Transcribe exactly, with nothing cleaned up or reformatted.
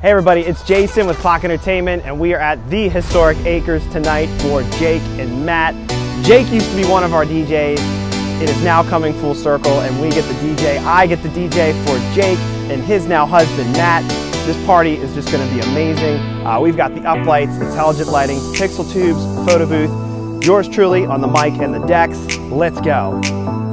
Hey everybody, it's Jason with Klock Entertainment, and we are at the historic Acres tonight for Jake and Matt. Jake used to be one of our D Js. It is now coming full circle, and we get the D J. I get the D J for Jake and his now husband, Matt. This party is just going to be amazing. Uh, we've got the uplights, intelligent lighting, pixel tubes, photo booth, yours truly on the mic and the decks. Let's go.